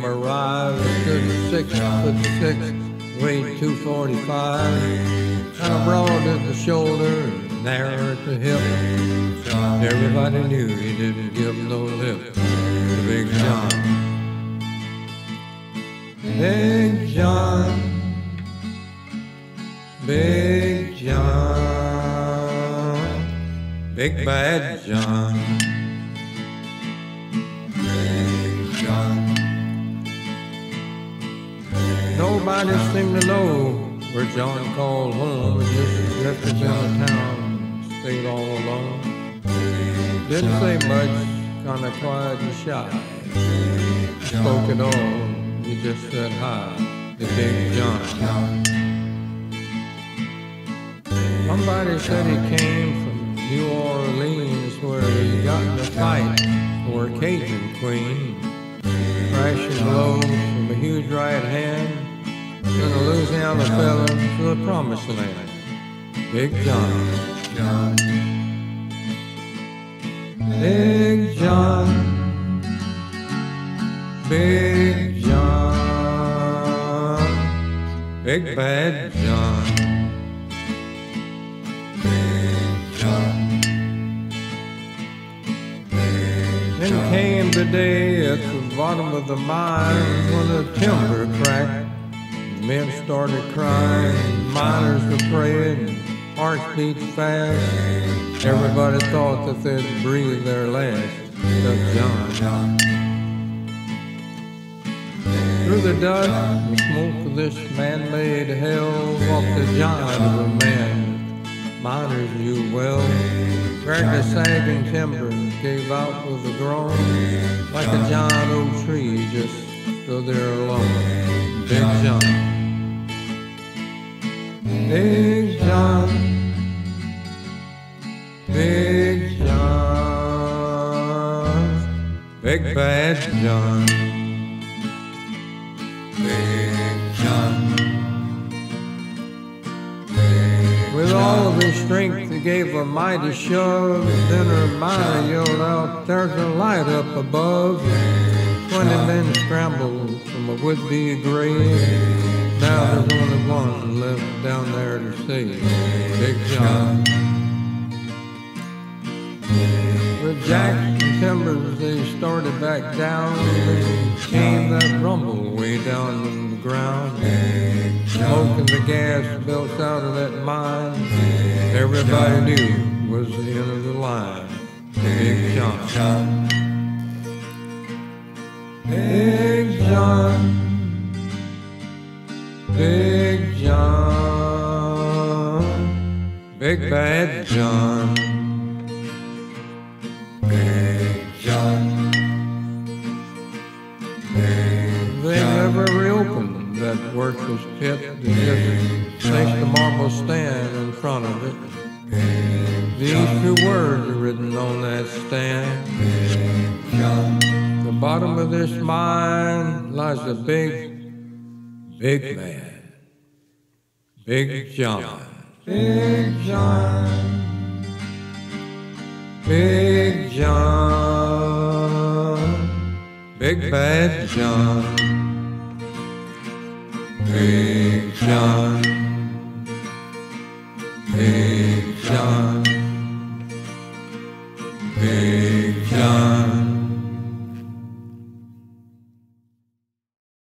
him a ride. Stood 6'6", weighed 245. Kind of broad at the shoulder and narrow at the hip. Everybody knew he didn't give no lip to Big John. Big John, Big John, Big Bad John. Big John. Nobody seemed to know where John called home. He just drifted down town, stayed all alone. Didn't say much, kinda quiet and shy. Spoke at all, he just said hi to Big John. Somebody said he came from New Orleans, where he got in a fight for a Cajun queen. Crashing blows from a huge right hand, then a Louisiana fella to the promised land. Big John. Big John, Big John, Big Bad John. Big John. Then came the day at the bottom of the mine when the timber cracked. Men started crying, miners were praying, hearts beat fast. Everybody thought that they'd breathe their last, except John. Through the dust and smoke of this man-made hell walked the giant of a man miners knew well. Dragged a sagging timber and gave out with a groan. Like a giant oak tree, he just stood there alone. Big John. Big John, Big John, Big Bad John. Big John. With all of his strength, he gave a mighty shove. Then a miner yelled out, "There's a light up above." 20 men scrambled from a would-be grave. Now there's only one left down there to save Big John. With jacks and timbers, they started back down. And came that rumble way down in the ground. Smoke and the gas built out of that mine. Everybody knew was the end of the line. Big John. Big John, Big John, Big Bad John. Big John. They never reopened that worthless pit. They just placed a marble stand in front of it. These two words are written on that stand. The bottom of this mine lies a big man. Big John. Big John. Big John. Big Bad John.